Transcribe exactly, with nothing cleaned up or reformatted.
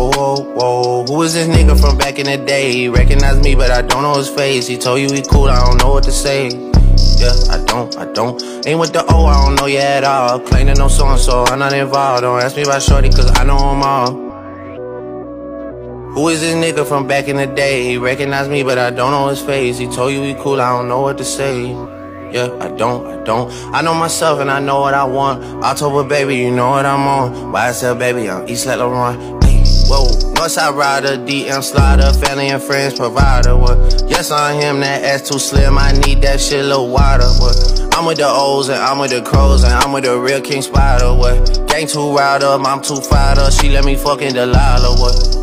whoa, whoa, whoa. Who is this nigga from back in the day? He recognized me, but I don't know his face. He told you he cool, I don't know what to say. Yeah, I don't, I don't. Ain't with the O, I don't know you at all. Claiming no so-and-so, I'm not involved. Don't ask me about shorty, cause I know them all. Who is this nigga from back in the day? He recognized me, but I don't know his face. He told you he cool, I don't know what to say. Yeah, I don't, I don't. I know myself and I know what I want. October, baby, you know what I'm on. Y S L, baby, I'm East Let Laurent. Hey, whoa. Northside rider, D M slider, family and friends provider. What? Yes, on him, that ass too slim. I need that shit a little wider. What? I'm with the O's and I'm with the crows and I'm with the real King Spider. What? Gang too riled up, I'm too fired up. She let me fucking Delilah. What?